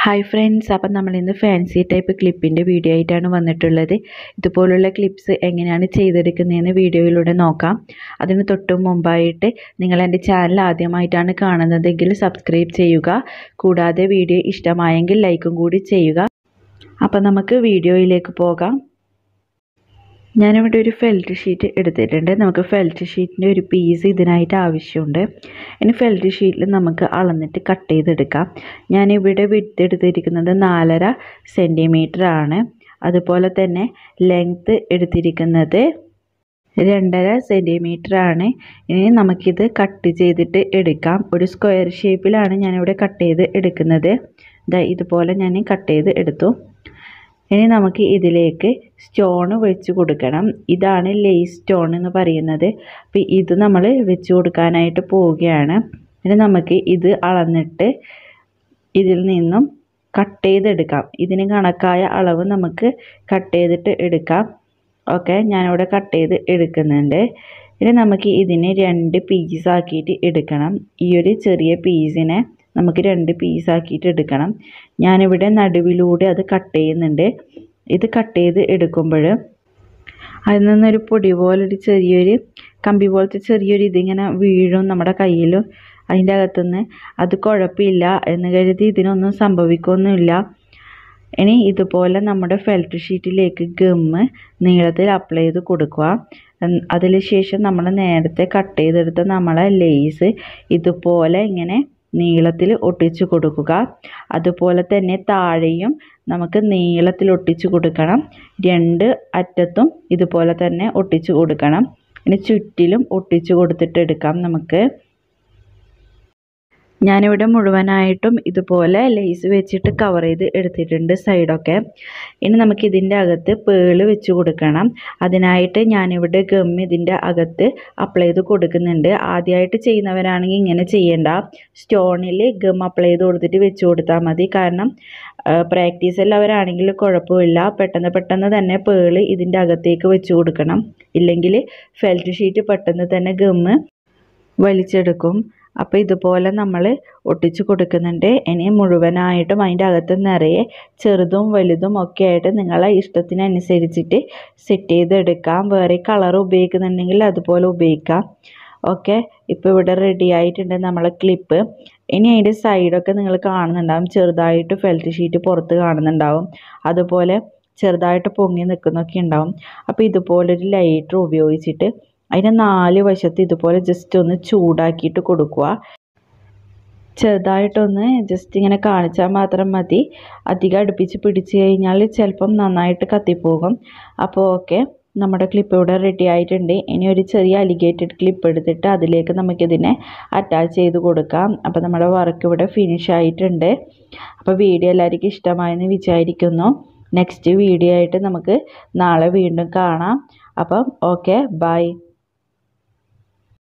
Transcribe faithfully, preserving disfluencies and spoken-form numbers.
Hi friends, അപ്പം നമ്മളിന്ന് fancy type ക്ലിപ്പിൻ്റെ video ആയിട്ടാണ് വന്നിട്ടുള്ളത്. ഇതുപോലുള്ള ക്ലിപ്സ് എങ്ങനെയാണ് ചെയ്തെടുക്കുന്നതെന്ന് വീഡിയോയിലൂടെ നോക്കാം. അതിന് തൊട്ട് മുമ്പായിട്ട് നിങ്ങൾ എൻ്റെ ചാനൽ ആദ്യമായിട്ടാണ് കാണുന്നതെങ്കിൽ സബ്സ്ക്രൈബ് ചെയ്യുക. കൂടാതെ വീഡിയോ ഇഷ്ടമായെങ്കിൽ ലൈക്കും കൂടി ചെയ്യുക. അപ്പം നമുക്ക് വീഡിയോയിലേക്ക് പോകാം. ഞാനിവിടെ ഒരു ഫെൽറ്റ് ഷീറ്റ് എടുത്തിട്ടുണ്ട്. നമുക്ക് ഫെൽറ്റ് ഷീറ്റിൻ്റെ ഒരു പീസ് ഇതിനായിട്ട് ആവശ്യമുണ്ട്. ഇനി ഫെൽറ്റ് ഷീറ്റിൽ നമുക്ക് അളന്നിട്ട് കട്ട് ചെയ്തെടുക്കാം. ഞാനിവിടെ വിഡ്ത്ത് എടുത്തിരിക്കുന്നത് നാലര സെൻറ്റിമീറ്റർ ആണ്. അതുപോലെ തന്നെ ലെങ്ത്ത് എടുത്തിരിക്കുന്നത് രണ്ടര സെൻറ്റിമീറ്റർ ആണ്. ഇനി നമുക്കിത് കട്ട് ചെയ്തിട്ട് എടുക്കാം. ഒരു സ്ക്വയർ ഷേപ്പിലാണ് ഞാനിവിടെ കട്ട് ചെയ്ത് എടുക്കുന്നത്. ഇതുപോലെ ഞാൻ കട്ട് ചെയ്ത് എടുത്തു. ഇനി നമുക്ക് ഇതിലേക്ക് സ്റ്റോൺ വെച്ച് കൊടുക്കണം. ഇതാണ് ലേസ് സ്റ്റോൺ എന്ന് പറയുന്നത്. അപ്പോൾ ഇത് നമ്മൾ വെച്ച് കൊടുക്കാനായിട്ട് പോവുകയാണ്. ഇനി നമുക്ക് ഇത് അളന്നിട്ട് ഇതിൽ നിന്നും കട്ട് ചെയ്തെടുക്കാം. ഇതിന് കണക്കായ അളവ് നമുക്ക് കട്ട് ചെയ്തിട്ട് എടുക്കാം. ഓക്കെ, ഞാനിവിടെ കട്ട് ചെയ്ത് എടുക്കുന്നുണ്ട്. ഇനി നമുക്ക് ഇതിനെ രണ്ട് പീസാക്കിയിട്ട് എടുക്കണം. ഈ ഒരു ചെറിയ പീസിനെ നമുക്ക് രണ്ട് പീസാക്കിയിട്ട് എടുക്കണം. ഞാനിവിടെ നടുവിലൂടെ അത് കട്ട് ചെയ്യുന്നുണ്ട്. ഇത് കട്ട് ചെയ്ത് എടുക്കുമ്പോൾ അതിൽ നിന്നൊരു പൊടി പോലൊരു ചെറിയൊരു കമ്പി പോലത്തെ ചെറിയൊരു ഇതിങ്ങനെ വീഴും നമ്മുടെ കയ്യിലും അതിൻ്റെ അകത്തുനിന്ന്. അത് കുഴപ്പമില്ല എന്ന് കരുതി ഇതിനൊന്നും സംഭവിക്കൊന്നുമില്ല. ഇനി ഇതുപോലെ നമ്മുടെ ഫെൽറ്റ് ഷീറ്റിലേക്ക് ഗമ്മ് നീളത്തിൽ അപ്ലൈ ചെയ്ത് കൊടുക്കുക. അതിന് ശേഷം നമ്മൾ നേരത്തെ കട്ട് ചെയ്തെടുത്ത നമ്മളെ ലേസ് ഇതുപോലെ ഇങ്ങനെ നീളത്തിൽ ഒട്ടിച്ചു കൊടുക്കുക. അതുപോലെ തന്നെ താഴെയും നമുക്ക് നീളത്തിൽ ഒട്ടിച്ചു കൊടുക്കണം. രണ്ട് അറ്റത്തും ഇതുപോലെ തന്നെ ഒട്ടിച്ചു കൊടുക്കണം. ഇനി ചുറ്റിലും ഒട്ടിച്ചു കൊടുത്തിട്ട് എടുക്കാം നമുക്ക്. ഞാനിവിടെ മുഴുവനായിട്ടും ഇതുപോലെ ലേസ് വെച്ചിട്ട് കവർ ചെയ്ത് എടുത്തിട്ടുണ്ട് സൈഡൊക്കെ. ഇനി നമുക്ക് ഇതിൻ്റെ അകത്ത് പേള് വെച്ച് കൊടുക്കണം. അതിനായിട്ട് ഞാനിവിടെ ഗം ഇതിൻ്റെ അകത്ത് അപ്ലൈ ചെയ്ത് കൊടുക്കുന്നുണ്ട്. ആദ്യമായിട്ട് ചെയ്യുന്നവരാണെങ്കിൽ ഇങ്ങനെ ചെയ്യേണ്ട. സ്റ്റോണിൽ ഗം അപ്ലൈ ചെയ്ത് കൊടുത്തിട്ട് വെച്ച് കൊടുത്താൽ മതി. കാരണം പ്രാക്ടീസ് ഉള്ളവരാണെങ്കിൽ കുഴപ്പമില്ല. പെട്ടെന്ന് പെട്ടെന്ന് തന്നെ പേള് ഇതിൻ്റെ അകത്തേക്ക് വെച്ച് കൊടുക്കണം. ഇല്ലെങ്കിൽ ഫെൽറ്റ് ഷീറ്റ് പെട്ടെന്ന് തന്നെ ഗമ്മ് വലിച്ചെടുക്കും. അപ്പോൾ ഇതുപോലെ നമ്മൾ ഒട്ടിച്ചു കൊടുക്കുന്നുണ്ട്. ഇനി മുഴുവനായിട്ടും അതിൻ്റെ അകത്ത് നിറയെ ചെറുതും വലുതും ഒക്കെ ആയിട്ട് നിങ്ങളെ ഇഷ്ടത്തിനനുസരിച്ചിട്ട് സെറ്റ് ചെയ്തെടുക്കാം. വേറെ കളർ ഉപയോഗിക്കുന്നുണ്ടെങ്കിൽ അതുപോലെ ഉപയോഗിക്കാം. ഓക്കെ, ഇപ്പോൾ ഇവിടെ റെഡി ആയിട്ടുണ്ട് നമ്മളെ ക്ലിപ്പ്. ഇനി അതിൻ്റെ സൈഡൊക്കെ നിങ്ങൾ കാണുന്നുണ്ടാവും. ചെറുതായിട്ട് ഫെൽറ്റ് ഷീറ്റ് പുറത്ത് കാണുന്നുണ്ടാവും. അതുപോലെ ചെറുതായിട്ട് പൊങ്ങി നിൽക്കുന്നൊക്കെ ഉണ്ടാവും. അപ്പോൾ ഇതുപോലൊരു ലൈറ്റർ ഉപയോഗിച്ചിട്ട് അതിന് നാല് വശത്ത് ഇതുപോലെ ജസ്റ്റ് ഒന്ന് ചൂടാക്കിയിട്ട് കൊടുക്കുക. ചെറുതായിട്ടൊന്ന് ജസ്റ്റ് ഇങ്ങനെ കാണിച്ചാൽ മാത്രം മതി. അധികം അടുപ്പിച്ച് പിടിച്ച് കഴിഞ്ഞാൽ ചിലപ്പം നന്നായിട്ട് കത്തിപ്പോകും. അപ്പോൾ ഓക്കെ, നമ്മുടെ ക്ലിപ്പ് ഇവിടെ റെഡി ആയിട്ടുണ്ട്. ഇനി ഒരു ചെറിയ അലിഗേറ്റഡ് ക്ലിപ്പ് എടുത്തിട്ട് അതിലേക്ക് നമുക്കിതിനെ അറ്റാച്ച് ചെയ്ത് കൊടുക്കാം. അപ്പോൾ നമ്മുടെ വർക്ക് ഇവിടെ ഫിനിഷ് ആയിട്ടുണ്ട്. അപ്പോൾ വീഡിയോ എല്ലാവർക്കും ഇഷ്ടമായെന്ന് വിചാരിക്കുന്നു. നെക്സ്റ്റ് വീഡിയോ ആയിട്ട് നമുക്ക് നാളെ വീണ്ടും കാണാം. അപ്പം ഓക്കെ, ബൈ.